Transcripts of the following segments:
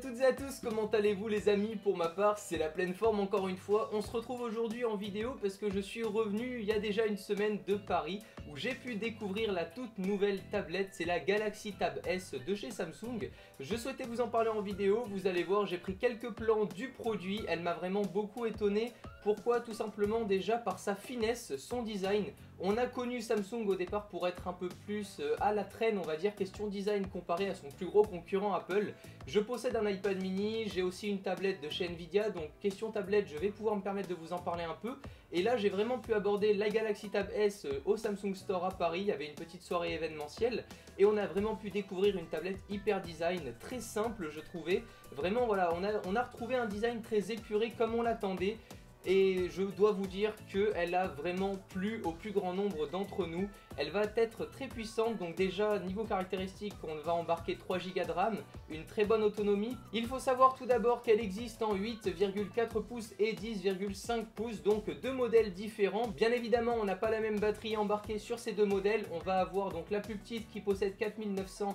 toutes et à tous, comment allez-vous les amis? Pour ma part, c'est la pleine forme encore une fois. On se retrouve aujourd'hui en vidéo parce que je suis revenu il y a déjà une semaine de Paris où j'ai pu découvrir la toute nouvelle tablette, c'est la Galaxy Tab S de chez Samsung. Je souhaitais vous en parler en vidéo, vous allez voir, j'ai pris quelques plans du produit, elle m'a vraiment beaucoup étonné. Pourquoi? Tout simplement déjà par sa finesse, son design. On a connu Samsung au départ pour être un peu plus à la traîne, on va dire, question design comparé à son plus gros concurrent Apple. Je possède un iPad mini, j'ai aussi une tablette de chez Nvidia, donc question tablette, je vais pouvoir me permettre de vous en parler un peu. Et là, j'ai vraiment pu aborder la Galaxy Tab S au Samsung Store à Paris, il y avait une petite soirée événementielle. Et on a vraiment pu découvrir une tablette hyper design, très simple je trouvais. Vraiment voilà, on a retrouvé un design très épuré comme on l'attendait. Et je dois vous dire qu'elle a vraiment plu au plus grand nombre d'entre nous. Elle va être très puissante, donc déjà niveau caractéristiques on va embarquer 3 Go de RAM, une très bonne autonomie. Il faut savoir tout d'abord qu'elle existe en 8,4 pouces et 10,5 pouces, donc deux modèles différents. Bien évidemment on n'a pas la même batterie embarquée sur ces deux modèles, on va avoir donc la plus petite qui possède 4900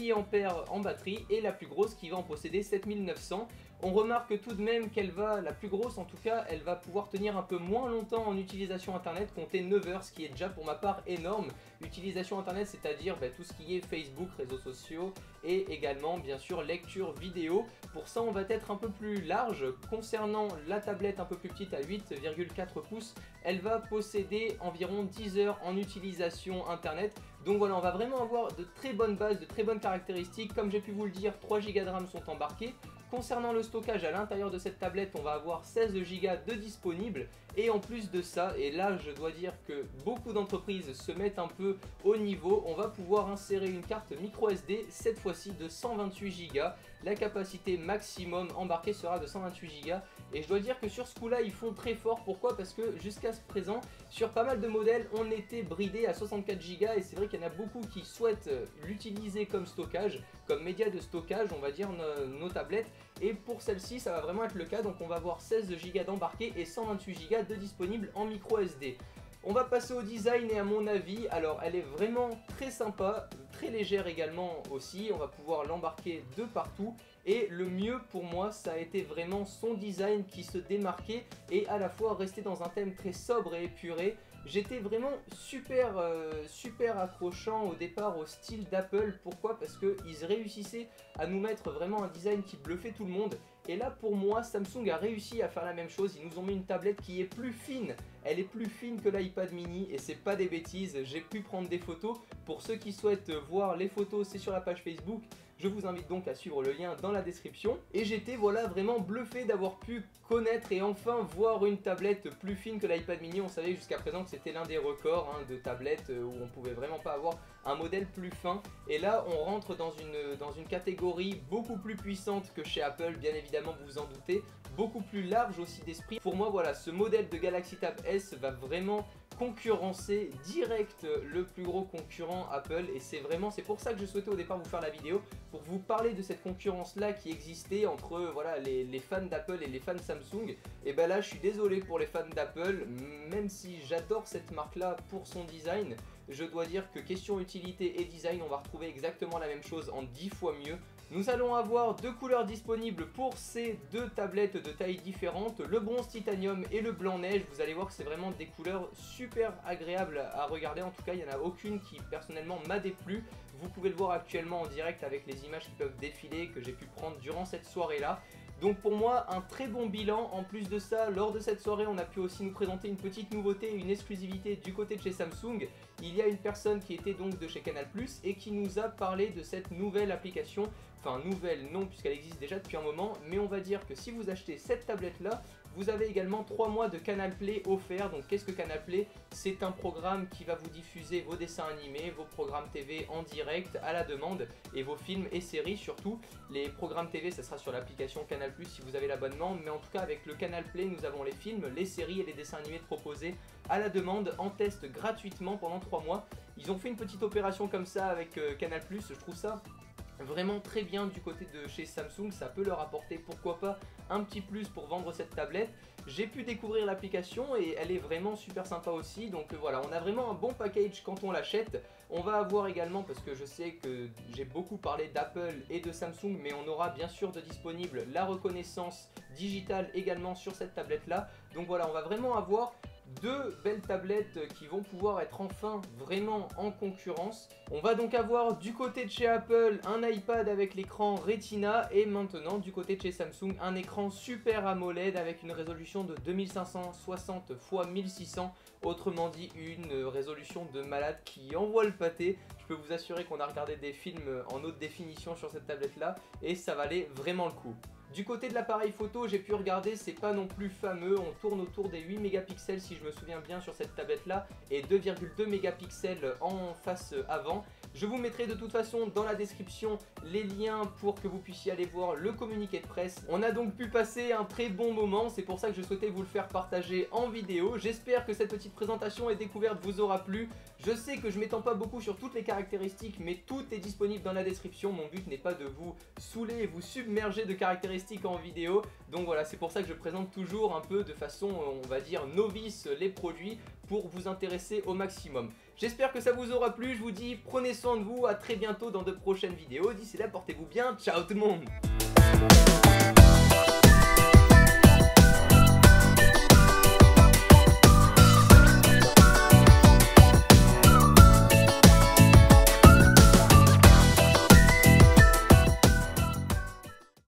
mAh en batterie et la plus grosse qui va en posséder 7900. On remarque tout de même qu'elle va, la plus grosse en tout cas, elle va pouvoir tenir un peu moins longtemps en utilisation internet, compter 9 heures, ce qui est déjà pour ma part énorme. Utilisation internet, c'est-à-dire tout ce qui est Facebook, réseaux sociaux et également bien sûr lecture vidéo. Pour ça on va être un peu plus large. Concernant la tablette un peu plus petite à 8,4 pouces, elle va posséder environ 10 heures en utilisation internet. Donc voilà, on va vraiment avoir de très bonnes bases, de très bonnes caractéristiques. Comme j'ai pu vous le dire, 3 Go de RAM sont embarqués. Concernant le stockage, à l'intérieur de cette tablette, on va avoir 16 Go de disponible. Et en plus de ça, et là je dois dire que beaucoup d'entreprises se mettent un peu au niveau, on va pouvoir insérer une carte micro SD, cette fois-ci de 128 Go. La capacité maximum embarquée sera de 128 Go. Et je dois dire que sur ce coup-là, ils font très fort. Pourquoi? Parce que jusqu'à ce présent, sur pas mal de modèles, on était bridé à 64 Go. Et c'est vrai qu'il y en a beaucoup qui souhaitent l'utiliser comme stockage, comme média de stockage, on va dire, nos tablettes. Et pour celle-ci, ça va vraiment être le cas. Donc on va avoir 16 Go d'embarqué et 128 Go de disponible en micro SD. On va passer au design et à mon avis, alors elle est vraiment très sympa, très légère également aussi, on va pouvoir l'embarquer de partout. Et le mieux pour moi, ça a été vraiment son design qui se démarquait et à la fois rester dans un thème très sobre et épuré. J'étais vraiment super accrochant au départ au style d'Apple. Pourquoi? Parce qu'ils réussissaient à nous mettre vraiment un design qui bluffait tout le monde. Et là pour moi, Samsung a réussi à faire la même chose. Ils nous ont mis une tablette qui est plus fine. Elle est plus fine que l'iPad mini et c'est pas des bêtises. J'ai pu prendre des photos. Pour ceux qui souhaitent voir les photos, c'est sur la page Facebook. Je vous invite donc à suivre le lien dans la description. Et j'étais voilà vraiment bluffé d'avoir pu connaître et enfin voir une tablette plus fine que l'iPad mini. On savait jusqu'à présent que c'était l'un des records de tablettes où on pouvait vraiment pas avoir un modèle plus fin. Et là on rentre dans une catégorie beaucoup plus puissante que chez Apple, bien évidemment vous vous en doutez. Beaucoup plus large aussi d'esprit. Pour moi voilà, ce modèle de Galaxy Tab S va vraiment concurrencer direct le plus gros concurrent Apple et c'est pour ça que je souhaitais au départ vous faire la vidéo, pour vous parler de cette concurrence là qui existait entre voilà, les fans d'Apple et les fans Samsung. Et ben là je suis désolé pour les fans d'Apple, même si j'adore cette marque là pour son design, je dois dire que question utilité et design on va retrouver exactement la même chose en 10 fois mieux. Nous allons avoir deux couleurs disponibles pour ces deux tablettes de taille différentes, le bronze titanium et le blanc neige. Vous allez voir que c'est vraiment des couleurs super agréables à regarder, en tout cas il n'y en a aucune qui personnellement m'a déplu. Vous pouvez le voir actuellement en direct avec les images qui peuvent défiler que j'ai pu prendre durant cette soirée là. Donc pour moi un très bon bilan. En plus de ça, lors de cette soirée on a pu aussi nous présenter une petite nouveauté, une exclusivité du côté de chez Samsung. Il y a une personne qui était donc de chez Canal+ et qui nous a parlé de cette nouvelle application. Enfin nouvelle non, puisqu'elle existe déjà depuis un moment, mais on va dire que si vous achetez cette tablette là, vous avez également 3 mois de Canal Play offert. Donc qu'est-ce que Canal Play? C'est un programme qui va vous diffuser vos dessins animés, vos programmes TV en direct à la demande et vos films et séries surtout. Les programmes TV ça sera sur l'application Canal+ si vous avez l'abonnement, mais en tout cas avec le Canal Play nous avons les films, les séries et les dessins animés proposés à la demande en test gratuitement pendant 3 mois. Ils ont fait une petite opération comme ça avec Canal+, je trouve ça vraiment très bien du côté de chez Samsung, ça peut leur apporter pourquoi pas un petit plus pour vendre cette tablette. J'ai pu découvrir l'application et elle est vraiment super sympa aussi, donc voilà, on a vraiment un bon package quand on l'achète. On va avoir également, parce que je sais que j'ai beaucoup parlé d'Apple et de Samsung, mais on aura bien sûr de disponible la reconnaissance digitale également sur cette tablette là. Donc voilà, on va vraiment avoir deux belles tablettes qui vont pouvoir être enfin vraiment en concurrence. On va donc avoir du côté de chez Apple un iPad avec l'écran Retina et maintenant du côté de chez Samsung un écran Super AMOLED avec une résolution de 2560 x 1600. Autrement dit une résolution de malade qui envoie le pâté. Je peux vous assurer qu'on a regardé des films en haute définition sur cette tablette là et ça valait vraiment le coup. Du côté de l'appareil photo, j'ai pu regarder, c'est pas non plus fameux, on tourne autour des 8 mégapixels si je me souviens bien sur cette tablette là et 2,2 mégapixels en face avant. Je vous mettrai de toute façon dans la description les liens pour que vous puissiez aller voir le communiqué de presse. On a donc pu passer un très bon moment, c'est pour ça que je souhaitais vous le faire partager en vidéo. J'espère que cette petite présentation et découverte vous aura plu. Je sais que je m'étends pas beaucoup sur toutes les caractéristiques, mais tout est disponible dans la description. Mon but n'est pas de vous saouler et vous submerger de caractéristiques en vidéo. Donc voilà, c'est pour ça que je présente toujours un peu de façon, on va dire, novice les produits pour vous intéresser au maximum. J'espère que ça vous aura plu, je vous dis prenez soin de vous, à très bientôt dans de prochaines vidéos. D'ici là, portez-vous bien, ciao tout le monde.